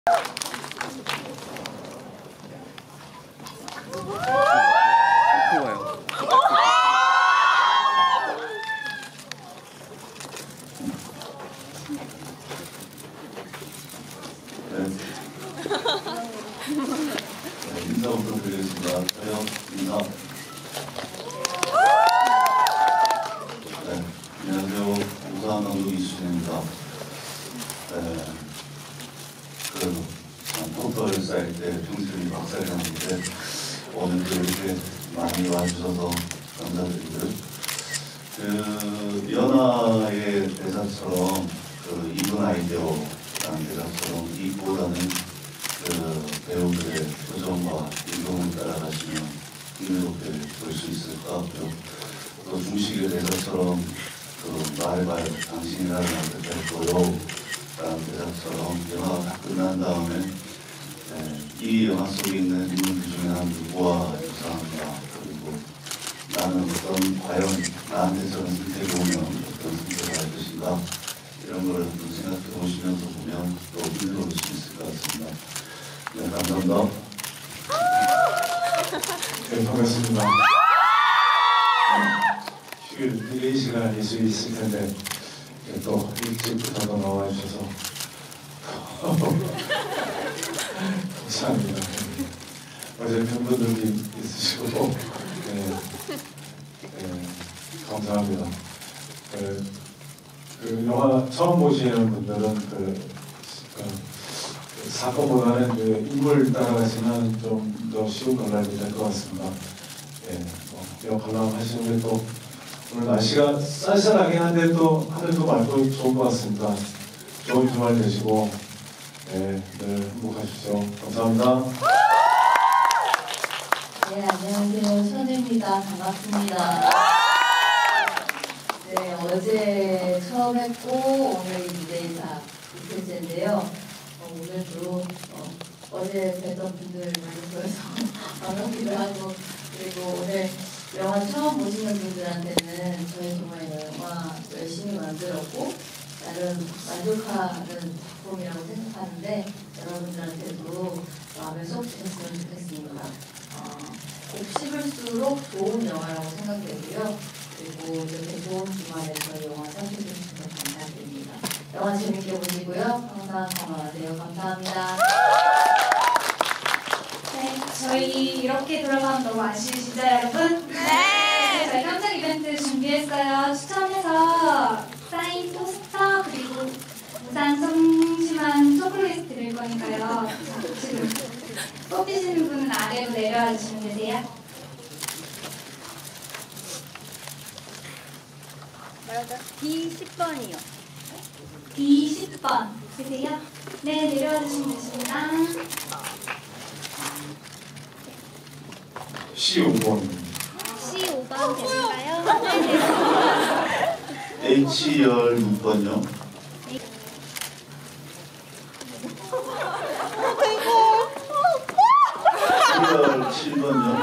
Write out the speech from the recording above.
인사부터 드리겠습니다. 저요, 인사. 안녕하세요. 우수한 감독 이수진입니다. 포털 쌓일 때 평소에 박살이 났는데 오늘도 이렇게 많이 와주셔서 감사드리고요. 연하의 대사처럼 이분 아이디어라는 대사처럼 이보다는 배우들의 표정과 인공을 따라가시면 흥미롭게 볼 수 있을 것 같고요. 또 중식의 대사처럼 말해봐요. 당신이라는 앞에 뵙고요. 라는 대사처럼 영화가 다 끝난 다음에 이 영화 속에 있는 인물들 중에 난 누구와 유사한가, 그리고 나는 과연 나한테 저런 선택이 오면 어떤 선택을 할 것인가, 이런 걸 한번 생각해 보시면서 보면 또 흥미로울 수 있을 것 같습니다. 네, 감사합니다. 네, 반갑습니다. 휴일 딜레이 시간일 수 있을 텐데 또 일찍부터 나와 주셔서 감사합니다. 어제 팬분들이 있으시고 감사합니다. 영화 처음 보시는 분들은 사건보다는 인물 따라가시면 좀 더 쉬운 관람이 될 것 같습니다. 이런 관람 하시는 게 또 오늘 날씨가 쌀쌀하긴 한데 또 하늘도 맑고 좋은 것 같습니다. 좋은 주말 되시고 늘 행복하십시오. 감사합니다. 네, 안녕하세요. 선우입니다. 반갑습니다. 네, 어제 처음 했고 오늘 무대인사 이틀째인데요. 오늘도 어제 뵀던 분들 많이 보여서 반갑기도 하고, 그리고 오늘 영화 처음 보시는 분들한테는 저희 정말 영화 열심히 만들었고 나름 만족하는 작품이라고 생각하는데 여러분들한테도 마음에 쏙 드셨으면 좋겠습니다. 꼭 씹을수록 좋은 영화라고 생각되고요. 그리고 이렇게 좋은 주말에 저희 영화 찾아주셔서 감사드립니다. 영화 재밌게 보시고요. 항상 건강하세요. 감사합니다. 네, 저희 이렇게 돌아가면 너무 아쉬우시죠, 여러분? 네! 저희 깜짝 이벤트 준비했어요. 추첨해서 사인 포스터 그리고 우산 성심한 초콜릿 드릴 거니까요. 자, 지금 뽑히시는 분은 아래로 내려와 주시면 되세요. D10번이요. D10번 되세요? 네, 내려와 주시면 되십니다. C5번. C5번 되실까요? H16번요. H7번요.